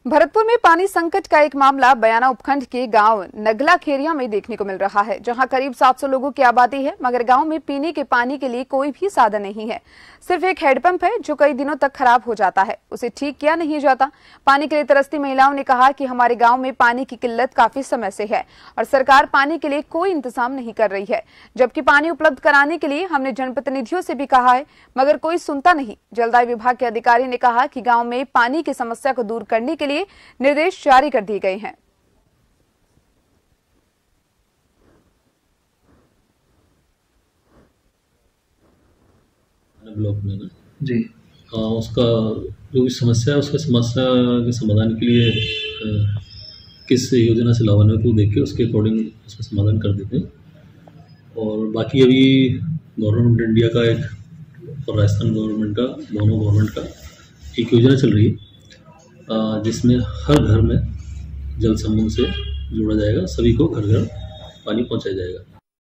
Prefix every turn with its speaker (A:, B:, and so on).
A: भरतपुर में पानी संकट का एक मामला बयाना उपखंड के गांव नगला खेरिया में देखने को मिल रहा है, जहां करीब 700 लोगों की आबादी है, मगर गांव में पीने के पानी के लिए कोई भी साधन नहीं है। सिर्फ एक हैंडपंप है जो कई दिनों तक खराब हो जाता है, उसे ठीक किया नहीं जाता। पानी के लिए तरसती महिलाओं ने कहा कि हमारे गाँव में पानी की किल्लत काफी समय से है और सरकार पानी के लिए कोई इंतजाम नहीं कर रही है, जबकि पानी उपलब्ध कराने के लिए हमने जनप्रतिनिधियों से भी कहा है, मगर कोई सुनता नहीं। जलदाय विभाग के अधिकारी ने कहा कि गाँव में पानी की समस्या को दूर करने के लिए निर्देश जारी कर दिए गए हैं।
B: ब्लॉक में ना
C: जी
B: उसका जो भी समस्या है, उसके समस्या के समाधान के लिए किस योजना से लाभान्वित वो देख के उसके अकॉर्डिंग उसका समाधान कर देते हैं। और बाकी अभी गवर्नमेंट इंडिया का एक और राजस्थान गवर्नमेंट का, दोनों गवर्नमेंट का एक योजना चल रही है जिसमें हर घर में जल समूह से जोड़ा जाएगा, सभी को घर घर पानी पहुंचाया जाएगा।